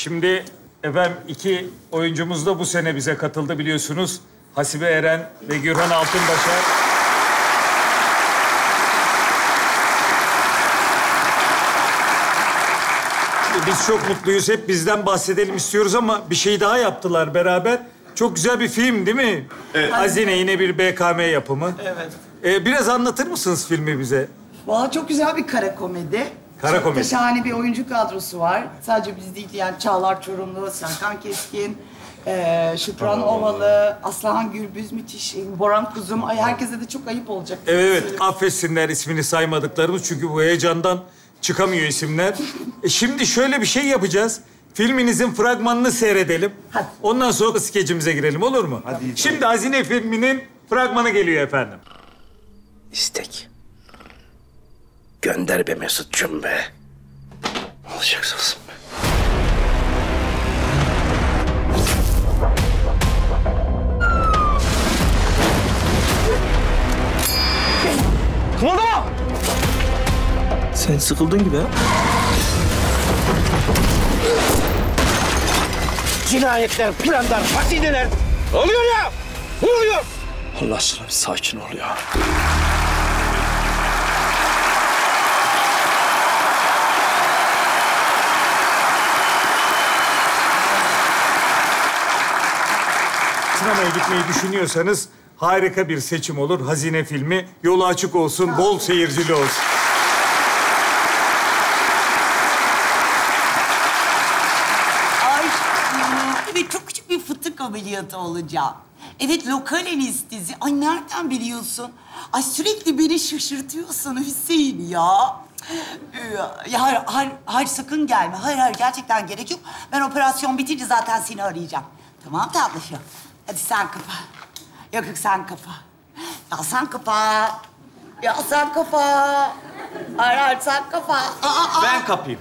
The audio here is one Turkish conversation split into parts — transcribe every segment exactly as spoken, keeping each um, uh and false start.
Şimdi efendim iki oyuncumuz da bu sene bize katıldı biliyorsunuz. Hasibe Eren ve Gürhan Altınbaşar. Biz çok mutluyuz. Hep bizden bahsedelim istiyoruz ama bir şey daha yaptılar beraber. Çok güzel bir film değil mi? Evet. Hazine yine bir B K M yapımı. Evet. Ee, biraz anlatır mısınız filmi bize? Vallahi çok güzel bir kara komedi. Kara çok komedi. da şahane bir oyuncu kadrosu var. Sadece biz değil yani Çağlar Çorumlu, Serkan Keskin, e, Şükran Ovalı, Aslıhan Gürbüz müthiş, Boran Kuzum. Ay herkese de çok ayıp olacak. Evet, evet. Affetsinler ismini saymadıklarımız çünkü bu heyecandan çıkamıyor isimler. E şimdi şöyle bir şey yapacağız. Filminizin fragmanını seyredelim. Hadi. Ondan sonra skecimize girelim, olur mu? Hadi. Şimdi Hazine filminin fragmanı geliyor efendim. İstek. Gönder be Mesut'cum be. Olacaksa olsun be. Kımıldama! Sen sıkıldın gibi ha? Cinayetler, planlar, hazineler. Ne oluyor ya? Ne oluyor? Allah aşkına bir sakin ol ya. Sinemaya gitmeyi düşünüyorsanız harika bir seçim olur. Hazine filmi. Yolu açık olsun, bol seyircili olsun. Ay, evet çok küçük bir fıtık ameliyatı olacağım. Evet, lokal anestezi. Ay nereden biliyorsun? Ay sürekli beni şaşırtıyorsun Hüseyin ya. Ee, Ya hayır, hayır, hayır sakın gelme. Hayır, hayır gerçekten gerek yok. Ben operasyon bitince zaten seni arayacağım. Tamam tatlışım. Hadi sen kapa. Yok yok sen kapa. Ya sen kapa. Ya sen kapa. Hayır hayır sen kapa. Aa, aa. Ben kapayım.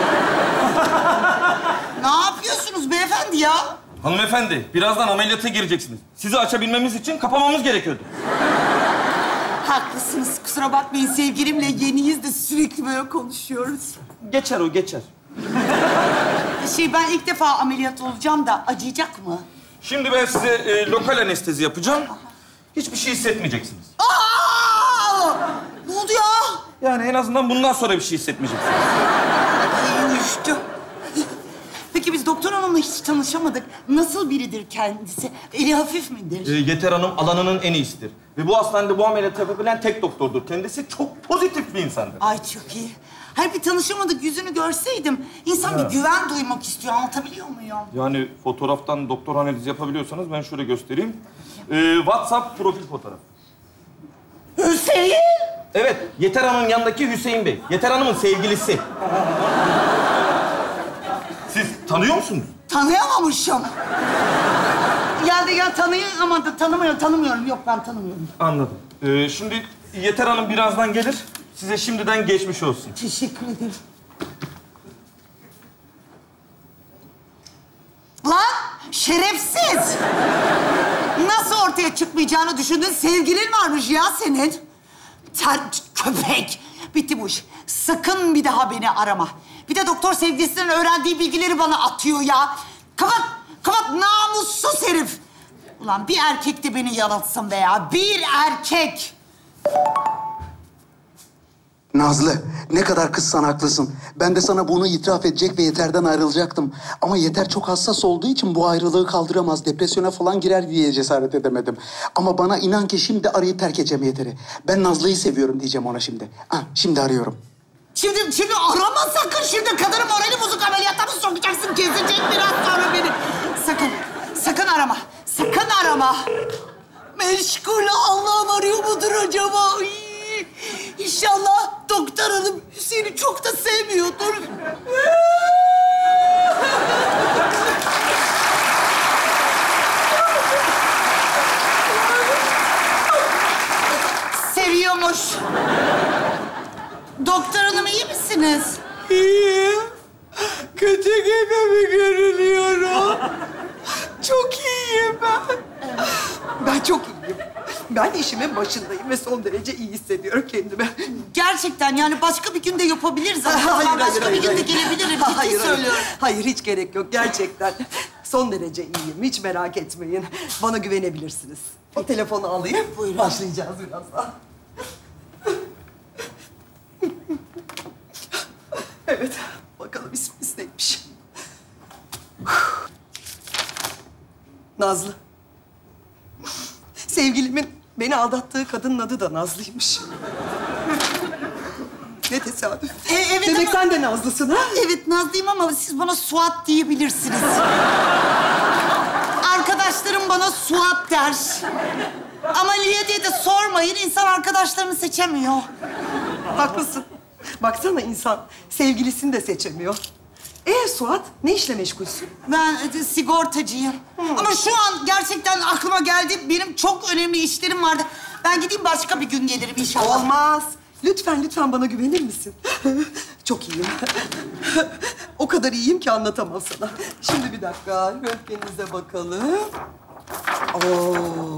Ne yapıyorsunuz beyefendi ya? Hanımefendi, birazdan ameliyata gireceksiniz. Sizi açabilmemiz için kapamamız gerekiyordu. Haklısınız. Kusura bakmayın sevgilimle yeniyiz de sürekli böyle konuşuyoruz. Geçer o, geçer. Şey ben ilk defa ameliyat olacağım da acıyacak mı? Şimdi ben size e, lokal anestezi yapacağım. Hiçbir şey hissetmeyeceksiniz. Aa! Ne oldu ya? Yani en azından bundan sonra bir şey hissetmeyeceksiniz. Ay, uyuştu. Peki biz doktor hanımla hiç tanışamadık. Nasıl biridir kendisi? Eli hafif midir? E, Yeter Hanım alanının en iyisidir. Ve bu hastanede bu ameliyatı yapabilen tek doktordur. Kendisi çok pozitif bir insandır. Ay çok iyi. Hayır bir tanışamadık, yüzünü görseydim. İnsan bir güven duymak istiyor, anlatabiliyor muyum? Yani fotoğraftan doktor analizi yapabiliyorsanız ben şöyle göstereyim. E, WhatsApp profil fotoğrafı. Hüseyin! Evet, Yeter Hanım'ın yanındaki Hüseyin Bey. Yeter Hanım'ın sevgilisi. Siz tanıyor musunuz? Tanıyamamışım. Yani ya tanıyamadım, tanımıyorum, tanımıyorum. Yok ben tanımıyorum. Anladım. Ee, şimdi Yeter Hanım birazdan gelir. Size şimdiden geçmiş olsun. Teşekkür ederim. Lan şerefsiz! Nasıl ortaya çıkmayacağını düşündün? Sevgilin varmış ya senin. Sen köpek! Bitti bu iş. Sakın bir daha beni arama. Bir de doktor sevgilisinden öğrendiği bilgileri bana atıyor ya. Kapat, kapat namussuz herif. Ulan bir erkek de beni yanıltsın be ya. Bir erkek. Nazlı, ne kadar kızsan haklısın. Ben de sana bunu itiraf edecek ve Yeter'den ayrılacaktım. Ama Yeter çok hassas olduğu için bu ayrılığı kaldıramaz. Depresyona falan girer diye cesaret edemedim. Ama bana inan ki şimdi arayıp terk edeceğim Yeter'i. Ben Nazlı'yı seviyorum diyeceğim ona şimdi. Ha, şimdi arıyorum. Şimdi, şimdi arama sakın. Şimdi kadının morali bozuk, ameliyata mı sokacaksın? Gezecek biraz sonra beni. Sakın, sakın arama. Sakın arama. Meşgul. Allah'ım arıyor mudur acaba? Ay, İnşallah doktor hanım Hüseyin'i çok da sevmiyordur. Seviyormuş. Doktor hanım iyi misiniz? İyiyim. Kötü gibi mi görünüyorum? Çok iyiyim ben. Ben çok iyiyim. Ben işimin başındayım ve son derece iyi hissediyorum kendimi. Gerçekten yani başka bir gün de yapabiliriz ama Hayır, ben başka hayır, bir gün hayır, de hayır. gelebilirim. Ciddi Hayır, hayır. söylüyorum. Hayır, hiç gerek yok gerçekten. Son derece iyiyim, hiç merak etmeyin. Bana güvenebilirsiniz. O telefonu alayım, Buyurun. başlayacağız birazdan. Evet, bakalım isminiz neymiş? Nazlı. Sevgilimin beni aldattığı kadının adı da Nazlı'ymış. Ne tesadüf. E, evet Demek ama- sen de Nazlısın ha? Evet Nazlıyım ama siz bana Suat diyebilirsiniz. Arkadaşlarım bana Suat der. Ama niye diye de sormayın. İnsan arkadaşlarını seçemiyor. Haklısın. Baksana insan sevgilisini de seçemiyor. Ee Suat, ne işle meşgulsün? Ben e, sigortacıyım. Ama şu an gerçekten aklıma geldi. Benim çok önemli işlerim vardı. Ben gideyim başka bir gün gelirim inşallah. Olmaz. Lütfen, lütfen bana güvenir misin? Çok iyiyim. O kadar iyiyim ki anlatamam sana. Şimdi bir dakika, röntgeninize bakalım. Oo.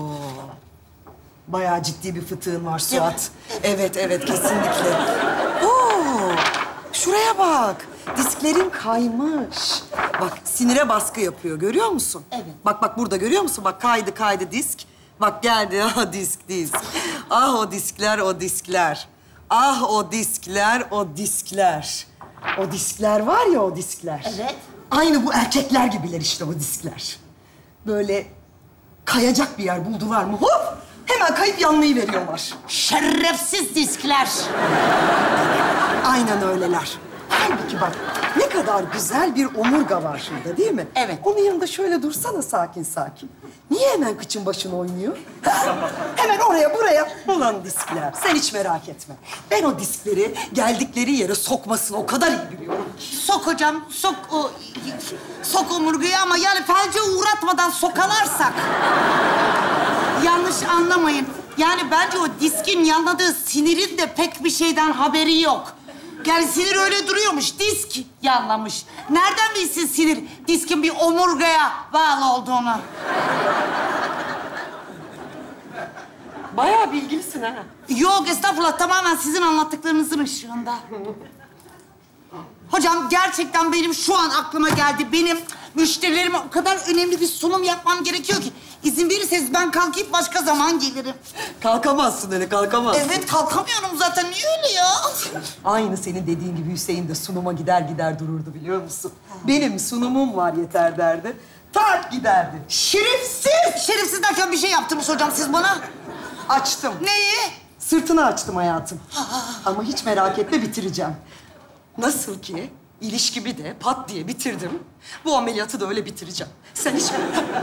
Bayağı ciddi bir fıtığın var Suat. Evet, evet, kesinlikle. Oo. Şuraya bak. Disklerin kaymış. Bak, sinire baskı yapıyor. Görüyor musun? Evet. Bak, bak burada görüyor musun? Bak kaydı, kaydı disk. Bak geldi. Ah disk, disk. Ah o diskler, o diskler. Ah o diskler, o diskler. O diskler var ya o diskler. Evet. Aynı bu erkekler gibiler işte o diskler. Böyle kayacak bir yer buldular mı hop hemen kayıp yanmayı veriyorlar. Şerefsiz diskler. Aynen öyleler. Halbuki bak ne kadar güzel bir omurga var şurada değil mi? Evet. Onun yanında şöyle dursana sakin sakin. Niye hemen kıçın başın oynuyor? Hemen oraya buraya. Ulan diskler sen hiç merak etme. Ben o diskleri geldikleri yere sokmasını o kadar iyi biliyorum. Sok hocam, sok o... Sok omurgayı ama yani felce uğratmadan sokalarsak... Yanlış anlamayın. Yani bence o diskin yanladığı sinirin de pek bir şeyden haberi yok. Yani sinir öyle duruyormuş, disk yanlamış. Nereden bilsin sinir diskin bir omurgaya bağlı olduğunu? Bayağı bilgilisin ha. Yok estağfurullah, tamamen sizin anlattıklarınızın ışığında. Hocam gerçekten benim şu an aklıma geldi. Benim müşterilerime o kadar önemli bir sunum yapmam gerekiyor ki. İzin verirseniz ben kalkıp başka zaman gelirim. Kalkamazsın öyle kalkamazsın. Evet kalkamıyorum zaten. Niye öyle ya? Aynı senin dediğin gibi Hüseyin de sunuma gider gider dururdu biliyor musun? Benim sunumum var yeter derdi. Tak giderdi. Şerefsiz! Şerefsiz derken bir şey yaptınız hocam siz bana. Açtım. Neyi? Sırtını açtım hayatım. Ama hiç merak etme bitireceğim. Nasıl ki ilişkimi de pat diye bitirdim. Bu ameliyatı da öyle bitireceğim. Sen hiç...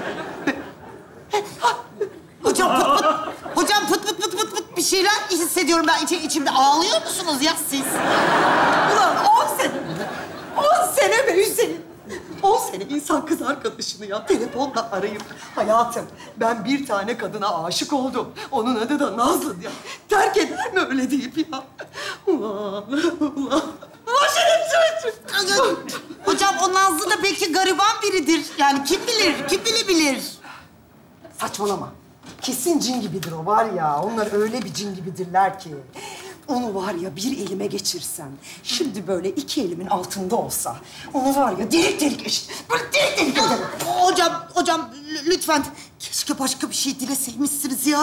Hocam pıt pıt. Hocam pıt pıt pıt pıt pıt bir şeyler hissediyorum ben içi, içimde. Ağlıyor musunuz ya siz? Ulan on sene, on sene be Hüseyin. On sene insan kız arkadaşını ya telefonla arayıp... Hayatım, ben bir tane kadına aşık oldum. Onun adı da Nazlı diye. Terk eder mi öyle deyip ya? Ulan, ulan. Ulan şerefsiz. Hocam o Nazlı da belki gariban biridir. Yani kim bilir, kim bilebilir. Saçmalama. Kesin cin gibidir o var ya. Onlar öyle bir cin gibidirler ki. Onu var ya bir elime geçirsem, şimdi böyle iki elimin altında olsa... ...onu var ya delik delik eşit, böyle delik delik ederim. Hocam, hocam l- lütfen. Keşke başka bir şey dileseymişsiniz ya.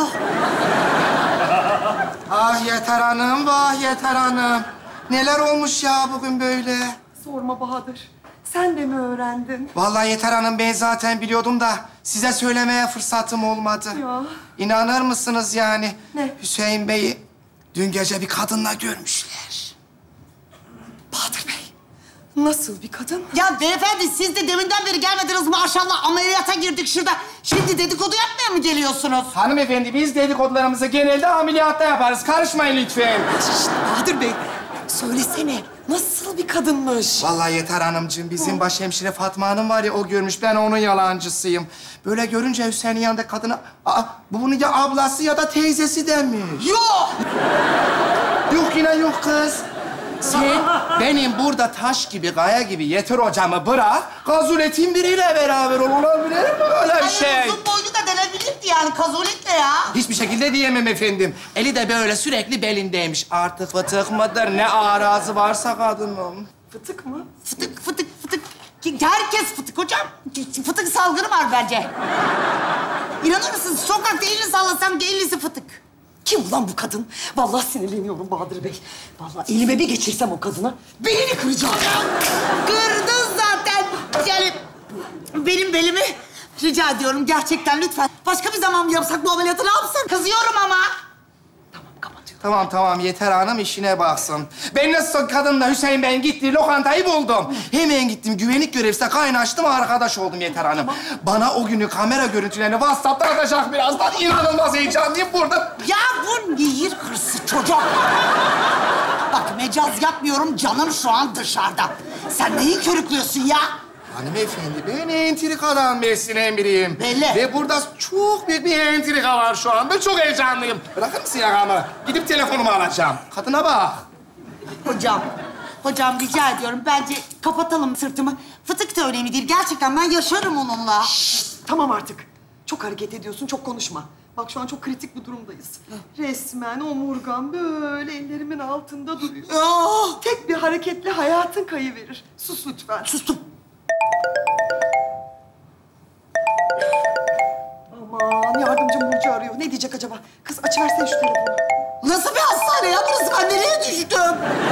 Ah Yeter Hanım, vah Yeter Hanım. Neler olmuş ya bugün böyle? Sorma Bahadır. Sen de mi öğrendin? Vallahi Yeter Hanım ben zaten biliyordum da size söylemeye fırsatım olmadı. Ya. İnanır mısınız yani? Ne? Hüseyin Bey'i dün gece bir kadınla görmüşler. Bahadır Bey, nasıl bir kadın? Ya beyefendi siz de deminden beri gelmediniz maşallah. Ameliyata girdik şurada. Şimdi dedikodu yapmaya mı geliyorsunuz? Hanımefendi biz dedikodularımızı genelde ameliyatta yaparız. Karışmayın lütfen. Şişt, Bahadır Bey, söylesene. Nasıl bir kadınmış? Vallahi Yeter Hanımcığım, bizim başhemşire Fatma Hanım var ya, o görmüş. Ben onun yalancısıyım. Böyle görünce Hüseyin'in yanında kadına... Aa, bu bunun ya ablası ya da teyzesi demiş. Yok! Yok yine yok kız. Sen benim burada taş gibi, kaya gibi Yeter hocamı bırak, gazuletin biriyle beraber ol. Olabilir mi öyle bir şey? Uzun boylu da denebilirdi yani kazuletle ya. Hiçbir şekilde diyemem efendim. Eli de böyle sürekli belindeymiş. Artık fıtık mıdır, ne arazı varsa kadının. Fıtık mı? Fıtık, fıtık, fıtık. Herkes fıtık hocam. Fıtık salgını var bence. İnanır mısınız? Sokakta elini sallasam ellisi fıtık. Kim ulan bu kadın? Vallahi sinirleniyorum Bahadır Bey. Vallahi elime bir geçirsem o kadına belini kıracağım. Kırdın zaten. Yani benim belimi rica ediyorum gerçekten lütfen. Başka bir zaman mı yapsak bu ameliyatı ne yapsak? Kızıyorum ama. Tamam tamam yeter hanım işine baksın. Ben nasıl kadınla Hüseyin Bey'in gittiği lokantayı buldum. Hemen gittim güvenlik görevlisine kaynaştım arkadaş oldum yeter hanım. Bana o günü kamera görüntülerini WhatsApp'tan atacak birazdan. İnanılmaz heyecanlıyım burada. Ya bu nehir hırsı çocuk. Bak mecaz yapmıyorum canım şu an dışarıda. Sen neyi körüklüyorsun ya? Hanımefendi ben entrikadan beslenen biriyim. Belli. Ve burada çok büyük bir entrika var şu anda. Çok heyecanlıyım. Bırakır mısın yakamı? Gidip telefonumu alacağım. Kadına bak. Hocam, hocam rica ediyorum. Bence kapatalım sırtımı. Fıtık da önemli değil. Gerçekten ben yaşarım onunla. Tamam artık. Çok hareket ediyorsun, çok konuşma. Bak şu an çok kritik bir durumdayız. Resmen omurgam böyle ellerimin altında duruyor. Oh! Tek bir hareketle hayatın kayıverir. Sus lütfen. Sustum. Aman yardımcım Burcu arıyor. Ne diyecek acaba? Kız açıversene şu telefonu. Nasıl bir hastane ya burası? Ben nereye düştüm?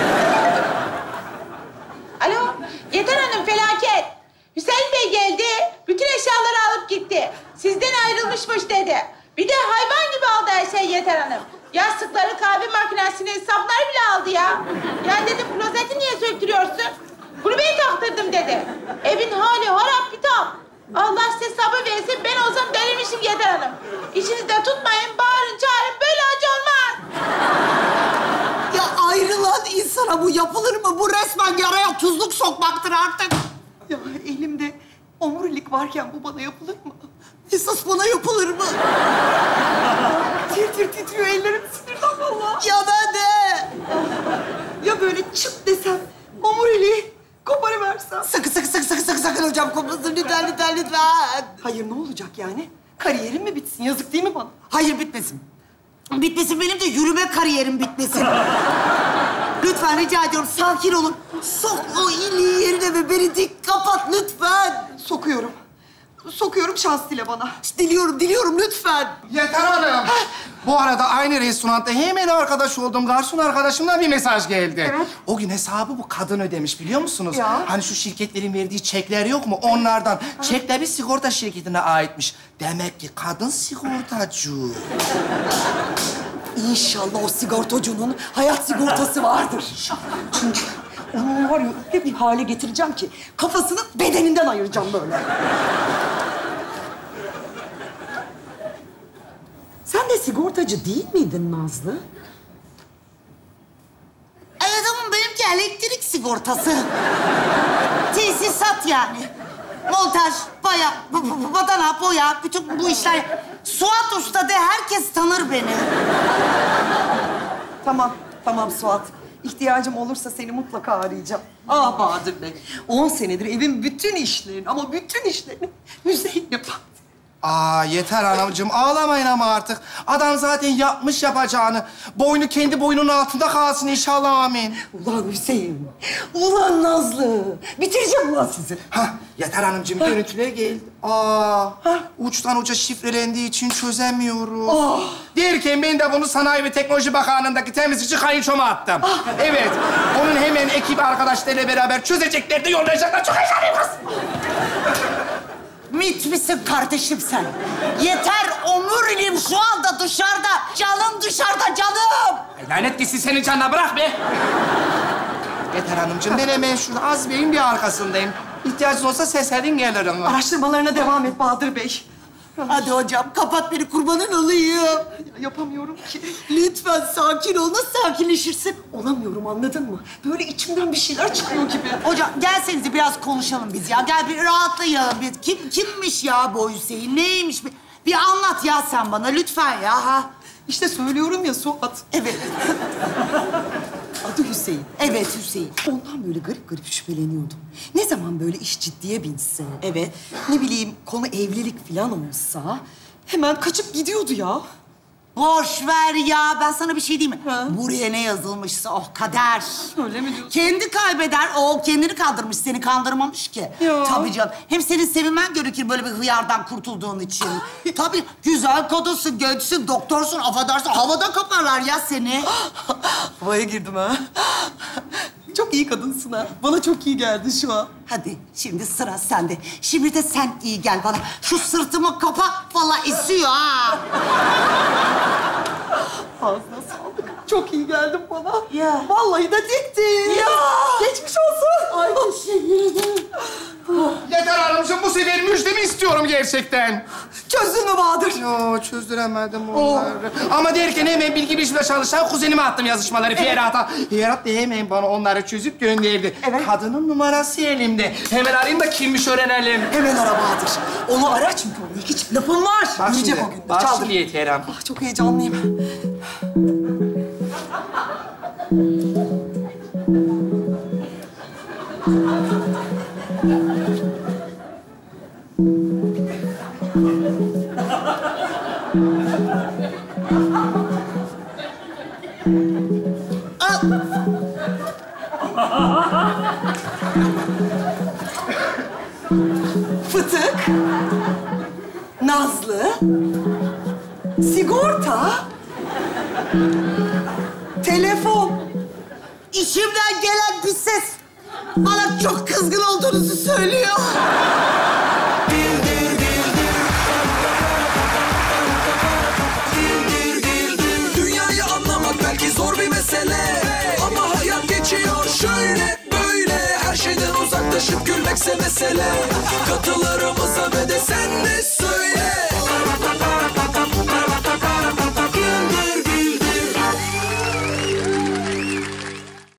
Alo, Yeter Hanım felaket. Hüseyin Bey geldi, bütün eşyaları alıp gitti. Sizden ayrılmışmış dedi. Bir de hayvan gibi aldı her şeyi Yeter Hanım. Yastıkları, kahve makinesini, sapları bile aldı ya. Yani dedim klozeti niye söktürüyorsun? Kulübeyi taktırdım dedi. Evin hali harap bitap. Allah size sabır versin, ben olsam delirmişim Yeter Hanım. İçinizde tutmayın, bağırın, çağırın, böyle acı olmaz. Ya ayrılan insana bu yapılır mı? Bu resmen yaraya tuzluk sokmaktır artık. Ya elimde omurilik varken bu bana yapılır mı? Esas bana yapılır mı? Tir tir titriyor ellerim sinirden vallahi. Ya ben de. Ya böyle çıt desem omuriliği koparıversem. Sakın sakın sakın sakın sakın sakın hocam kopmasın lütfen lütfen lütfen. Hayır ne olacak yani? Kariyerim mi bitsin? Yazık değil mi bana? Hayır bitmesin. Bitmesin benim de yürüme kariyerim bitmesin. Lütfen rica ediyorum sakin olun. Sok o iliği yerine ve beni dik kapat lütfen. Sokuyorum. Sokuyorum şans dile bana. Diliyorum diliyorum lütfen. Yeter hanım. Bu arada aynı restoranda hemen arkadaş olduğum garson arkadaşımdan bir mesaj geldi. Evet. O gün hesabı bu kadın ödemiş biliyor musunuz? Ya. Hani şu şirketlerin verdiği çekler yok mu? Onlardan. Çekler bir sigorta şirketine aitmiş. Demek ki kadın sigortacı. İnşallah o sigortacının hayat sigortası vardır. Çünkü onu var ya öyle bir hale getireceğim ki kafasını bedeninden ayıracağım böyle. Sen de sigortacı değil miydin Nazlı? Evet ama benimki elektrik sigortası. Tesisat yani. Montaj, baya, b- b- badana, boya, bütün bu işler. Suat Usta de herkes tanır beni. Tamam, tamam Suat. İhtiyacım olursa seni mutlaka arayacağım. Ah Bahadır Bey, on senedir evin bütün işlerini ama bütün işlerini Hüseyin yapar. Aa yeter hanımcığım ağlamayın ama artık. Adam zaten yapmış yapacağını. Boynu kendi boynunun altında kalsın inşallah amin. Ulan Hüseyin, ulan Nazlı. Bitireceğim ulan sizi. Hah, Yeter Hanımcığım görüntüler geldi. Aa, uçtan uca şifrelendiği için çözemiyoruz. Oh. Derken ben de bunu Sanayi ve Teknoloji Bakanlığı'ndaki temizlikçi kayınçoma attım. Evet, onun hemen ekip arkadaşlarıyla beraber çözecekler de yollayacaklar. Çok heyecanlıyım kız. Mit misin kardeşim sen? Yeter omuriliğim şu anda dışarıda. Canım dışarıda canım. Lanet gitsin senin canına bırak be. Yeter Hanımcığım ben hemen şurada az beyin bir arkasındayım. İhtiyacın olsa seslerin gelirim. Araştırmalarına devam et Bahadır Bey. Hadi hocam kapat beni kurbanın olayım. Ya, yapamıyorum ki. Lütfen sakin ol. Nasıl sakinleşirsin? Olamıyorum anladın mı? Böyle içimden bir şeyler çıkıyor gibi. Hocam gelsenize biraz konuşalım biz ya. Gel bir rahatlayalım biz. Kim kimmiş ya bu Hüseyin? Neymiş? Bir, bir anlat ya sen bana lütfen ya. Ha? İşte söylüyorum ya Suat. Evet. Adı Hüseyin. Evet Hüseyin. Ondan böyle garip garip şüpheleniyordum. Ne zaman böyle iş ciddiye binse... Evet. Ne bileyim konu evlilik falan olsa... hemen kaçıp gidiyordu ya. Boş ver ya. Ben sana bir şey diyeyim mi? Ha? Buraya ne yazılmışsa oh kader. Öyle mi diyorsun? Kendi kaybeder. O kendini kandırmış, seni kandırmamış ki. Ya. Tabii canım. Hem senin sevinmen gerekir böyle bir hıyardan kurtulduğun için. Tabii güzel kadınsın, gençsin, doktorsun, affedersin. Havada kaparlar ya seni. Havaya girdim ha. Çok iyi kadınsın ha. Bana çok iyi geldi şu an. Hadi şimdi sıra sende. Şimdi de sen iyi gel bana. Şu sırtımı kapa. Vallahi esiyor ha. Ağzına sağlık. Çok iyi geldin bana. Ya. Vallahi de diktin. Ya. Geçmiş olsun. Ay teşekkür ederim. Yeter Hanımcığım, bu sefer müjdemi istiyorum gerçekten. Çözdün mü Bahadır? Yo, çözdüremedim onları. Ama derken hemen bilgi bilişimde çalışan kuzenime attım yazışmaları Ferhat'a. Ferhat da hemen bana onları çözüp gönderdi. Evet. Kadının numarası elimde. Hemen arayayım da kimmiş öğrenelim. Hemen ara Bahadır. Onu ara çünkü onun hiç lafım var. Bak Duyacak şimdi, o gün. bak Çaldır. şimdi Yeter Hanım. Ah, çok heyecanlıyım. Fıtık, Nazlı, sigorta, telefon. İçimden gelen bir ses bana çok kızgın olduğunuzu söylüyor. Dünyayı anlamak belki zor bir mesele, ama hayat geçiyor şöyle böyle. Her şeyden uzaklaşıp gülmekse mesele. Katılarımıza ve de sen